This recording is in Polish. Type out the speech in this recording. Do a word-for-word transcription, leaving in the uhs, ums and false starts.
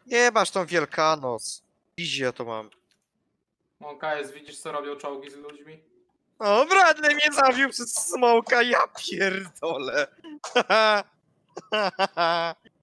Nie masz tą Wielkanoc. Idzie ja to mam. Monka jest, widzisz co robią czołgi z ludźmi? O, Bradley mnie zabił przez smoka, ja pierdolę.